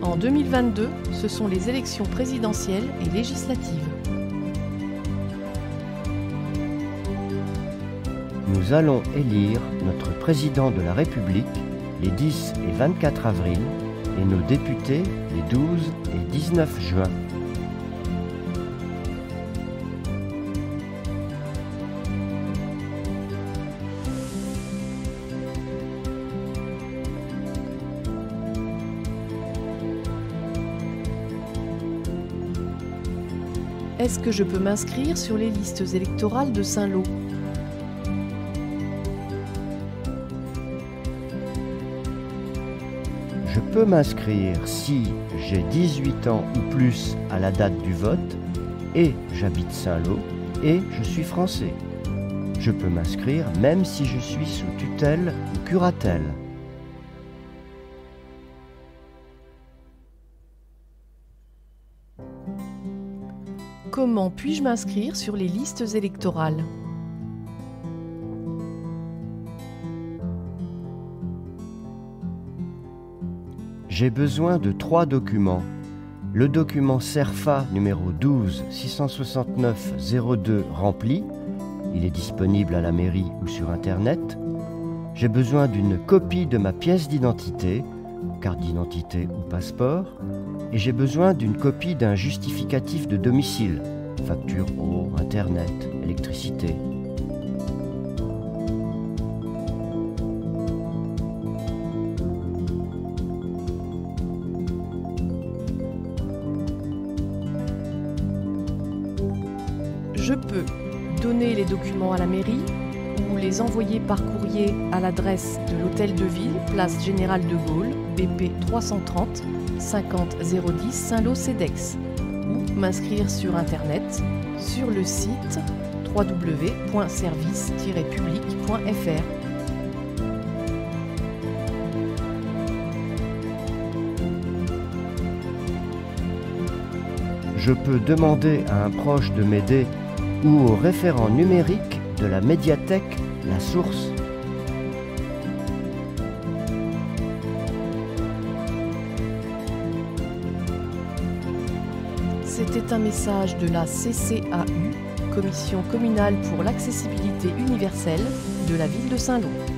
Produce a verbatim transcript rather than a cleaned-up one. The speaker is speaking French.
En deux mille vingt-deux, ce sont les élections présidentielles et législatives. Nous allons élire notre président de la République les dix et vingt-quatre avril et nos députés les douze et dix-neuf juin. Est-ce que je peux m'inscrire sur les listes électorales de Saint-Lô? Je peux m'inscrire si j'ai dix-huit ans ou plus à la date du vote et j'habite Saint-Lô et je suis français. Je peux m'inscrire même si je suis sous tutelle ou curatelle. Comment puis-je m'inscrire sur les listes électorales? J'ai besoin de trois documents. Le document CERFA numéro douze six cent soixante-neuf zéro deux rempli. Il est disponible à la mairie ou sur Internet. J'ai besoin d'une copie de ma pièce d'identité, carte d'identité ou passeport. Et j'ai besoin d'une copie d'un justificatif de domicile, facture eau, Internet, électricité. Je peux donner les documents à la mairie ou les envoyer par courrier à l'adresse de l'Hôtel de Ville, place Général de Gaulle, B P trois cent trente, cinquante zéro dix Saint-Lô-Cedex, ou m'inscrire sur Internet sur le site w w w point service tiret public point f r. Je peux demander à un proche de m'aider ou au référent numérique de la médiathèque La Source. C'était un message de la C C A U, Commission communale pour l'accessibilité universelle de la ville de Saint-Lô.